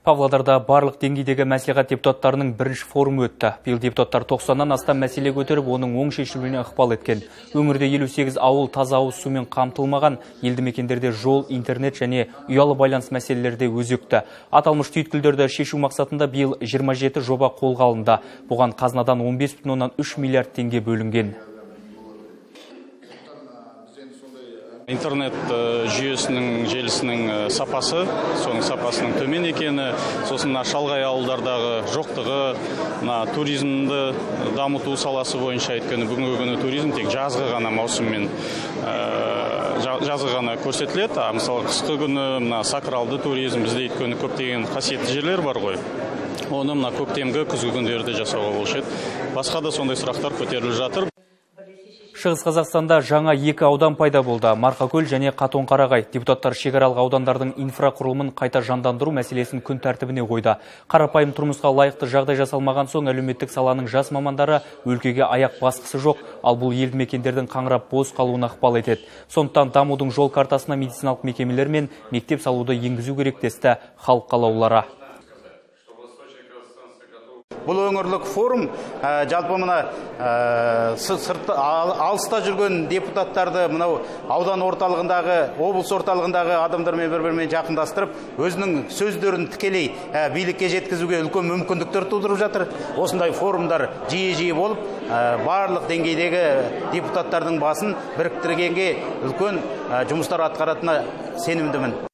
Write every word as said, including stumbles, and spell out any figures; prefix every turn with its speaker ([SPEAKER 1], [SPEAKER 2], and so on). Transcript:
[SPEAKER 1] Павлодарда барлық деңгейдегі мәслихат депутаттарының бірінші форумы өтті. Биыл депутаттар тоқсаннан астам мәселе көтеріп, оның оң шешілуіне ықпал еткен. Өңірде елу сегіз ауыл таза ауыз сумен қамтылмаған, елді мекендерде жол, интернет және ұялы байланыс мәселелері де өзекті. Аталмыш түйткілдерді шешу мақсатында биыл жиырма жеті жоба қолға алынды. Бұған қазынадан он бес бүтін оннан үш миллиард теңге бөлінген.
[SPEAKER 2] Интернет жүйесінің желісінің сапасы, соның сапасының төмен екені, сосын шалғай ауылдардағы жоқтығы, туризмді дамыту саласы бойынша өйткені бүгінгі күні туризм тек жазғы ғана маусыммен жазғы ғана көрсетіледі. Мысалы қысқы күні сакралды туризм бізде өйткені көптеген қасиетті жерлер бар ғой. Оны мына көктемгі күзгі күндерде жасауға болушы еді. Басқа да сондай сұрақтар көтеріліп жатыр.
[SPEAKER 1] Шығыс Қазақстанда жаңа екі аудан пайда болды. Марқакөл және Қатон-Қарағай. Депутаттар шекаралық аудандардың инфрақұрылымын қайта жандандыру мәселесін күн тәртібіне қойды. Қарапайым тұрмысқа лайықты жағдай жасалмаған соң әлеуметтік саланың жас мамандары өлкеге аяқ басқысы жоқ, ал бұл елді мекендердің қаңырап бос қалуына ықпал етеді. Сондықтан дамудың жол картасына медициналық мекемелер мен мектеп салуды енгізу керек десті халық қалаулылары.
[SPEAKER 3] Бұл өңірлік форум жалпы мына алыста жүрген депутаттарды мынау аудан орталығындағы, облыс орталығындағы адамдармен бір-бірімен жақындастырып, өзінің сөздерін тікелей билікке жеткізуге үлкен мүмкіндіктер тудырып жатыр. Осындай форумдар жиі-жиі болып, барлық деңгейдегі депутаттардың басын біріктіргенге үлкен жұмыстар атқаратынына сенімдімін.